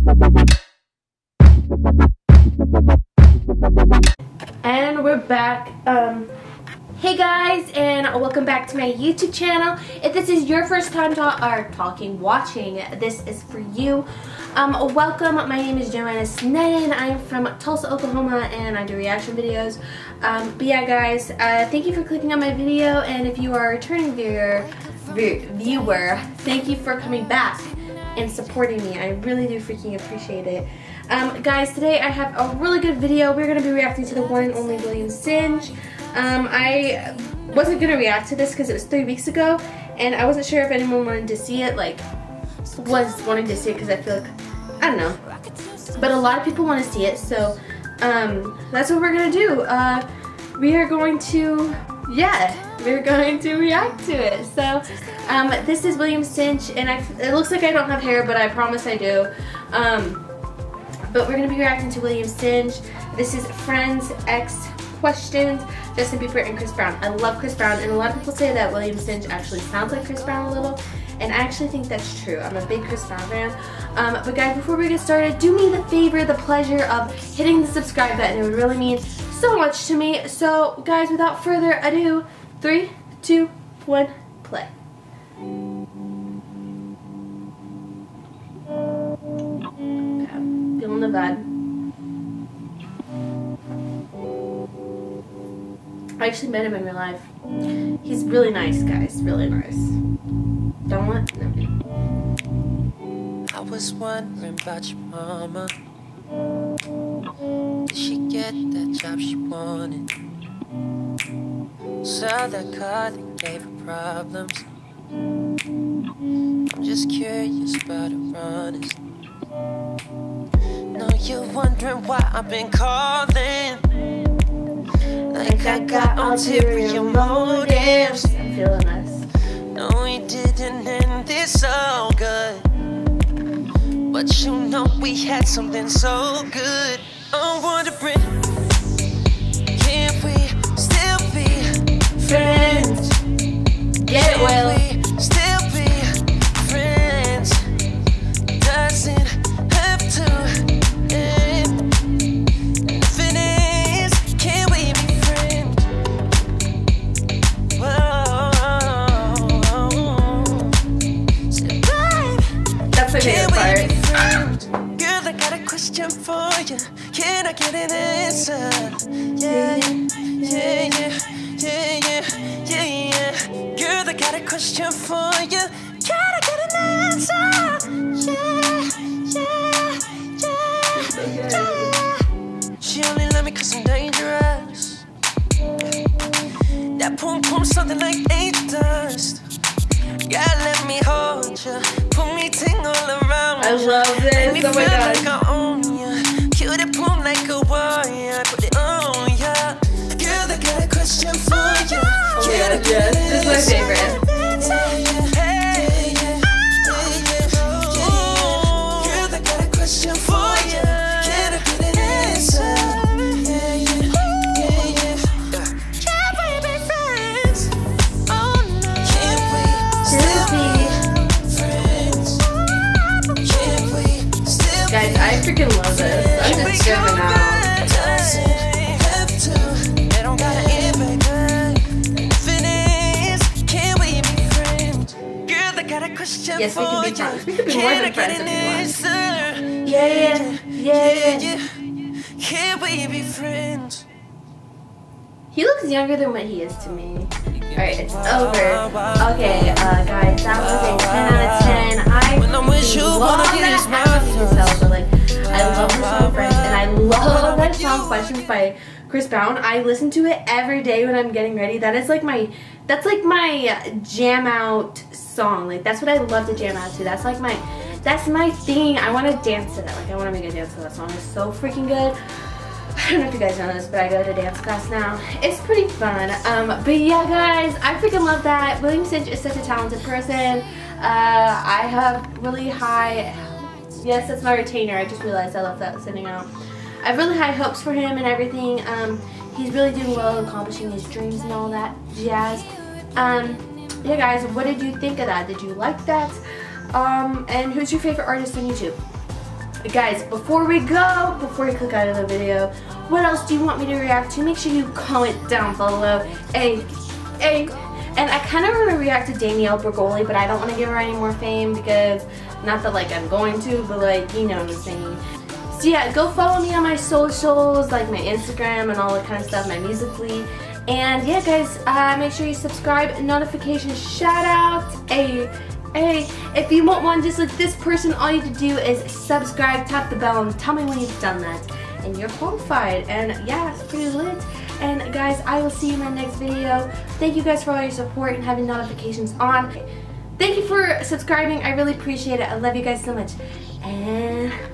And we're back. Hey guys, and welcome back to my YouTube channel. If this is your first time watching, this is for you. Welcome. My name is Joanna Sneddon. I'm from Tulsa, Oklahoma, and I do reaction videos. But yeah, guys, thank you for clicking on my video, and if you are a returning viewer, thank you for coming back and supporting me. I really do freaking appreciate it. Guys, today I have a really good video. We're going to be reacting to the one and only William Singe. I wasn't going to react to this because it was 3 weeks ago, and I wasn't sure if anyone wanted to see it, was wanting to see it, because I feel like, I don't know. But a lot of people want to see it, so that's what we're going to do. We're going to react to it. So, this is William Singe, and it looks like I don't have hair, but I promise I do. But we're going to be reacting to William Singe. This is Friends X Questions, Justin Bieber and Chris Brown. I love Chris Brown, and a lot of people say that William Singe actually sounds like Chris Brown a little, and I actually think that's true. I'm a big Chris Brown fan. But guys, before we get started, do me the favor, the pleasure of hitting the subscribe button. It would really mean so much to me. So guys, without further ado, 3, 2, 1, play. Feeling the vibe. I actually met him in real life. He's really nice, guys. Really nice. Don't want? No. I was wondering about your mama. Did she get that job she wanted? Sell that car that gave her problems. I'm just curious about her honest. No, you're wondering why I've been calling. Like I got ulterior motives. I'm feeling this. No, we didn't end this so good, but you know we had something so good. I'm wondering, can we still be friends? Get it, Will. Can we still be friends? Doesn't have to end. If it is, can we be friends? Whoa. Say, babe, That's my favorite part. girl, I got a question for you. Can I get an answer? Yeah, yeah, yeah, yeah, yeah, yeah, yeah. Girl, I got a question for you. Can I get an answer? Yeah, yeah, yeah, yeah. She only love me 'cause I'm dangerous. That pum pum something like angel dust. God, let me hold you, put me ting all around. I love this. Make me Oh my feel God. like I own ya. Kill the boom like a warrior, put it on ya. Girl, I got a question for you. Oh my God, yes. This is my favorite. Girl, I got a question for you. Can I get an answer? Can we be friends? Oh no. Can we still be friends? Can we still be? Guys, I freaking love this. I'm just stripping out. Yes, we can be friends. We could be more than friends if you want. Yeah. Can we be friends? He looks younger than what he is to me. Alright, it's over. Okay, guys, that was a 10 out of 10. I love that I love the song Friends, and I love that song Questions by Chris Brown. I listen to it every day when I'm getting ready. That's like my jam out song. Like, that's what I love to jam out to. That's my thing. I want to dance to that. Like, I want to make a dance to that song. It's so freaking good. I don't know if you guys know this, but I go to dance class now. It's pretty fun. But yeah, guys, I freaking love that. William Singe is such a talented person. I have really high, yes, that's my retainer. I just realized I left that sitting out. I have really high hopes for him and everything. He's really doing well, accomplishing his dreams and all that jazz. Yeah, guys, what did you think of that? Did you like that? And who's your favorite artist on YouTube? Guys, before you click out of the video, what else do you want me to react to? Make sure you comment down below. And I kind of want to react to Danielle Bregoli, but I don't want to give her any more fame because, not that like I'm going to, but like, you know what I'm saying. So yeah, go follow me on my socials, like my Instagram and all that kind of stuff, my Musical.ly. And yeah guys, make sure you subscribe, notification shout out. Hey, if you want one just like this person, all you have to do is subscribe, tap the bell, and tell me when you've done that. And you're qualified. And yeah, it's pretty lit. And guys, I will see you in my next video. Thank you guys for all your support and having notifications on. Thank you for subscribing. I really appreciate it. I love you guys so much. And